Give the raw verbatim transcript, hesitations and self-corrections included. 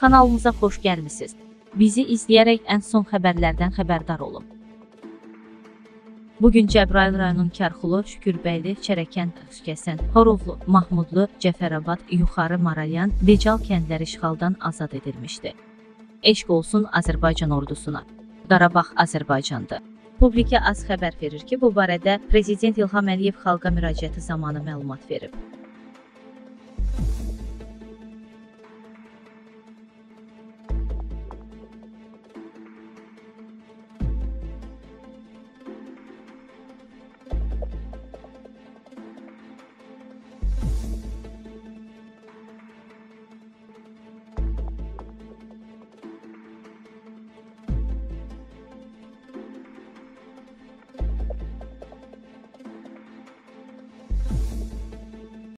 Kanalımıza xoş gəlmisiniz. Bizi izləyərək ən son xəbərlərdən xəbərdar olun. Bugün Cəbrayıl rayonun Kərxulu, Şükürbəyli, Çərəkənd, Xüskəsən, Horovlu, Mahmudlu, Cəfərabad, Yuxarı Maralyan, Decal kəndləri işğaldan azad edilmişdi. Eşq olsun Azərbaycan ordusuna. Qarabağ Azərbaycandır. Publika az xəbər verir ki, bu barədə Prezident İlham Əliyev xalqa müraciəti zamanı məlumat verib.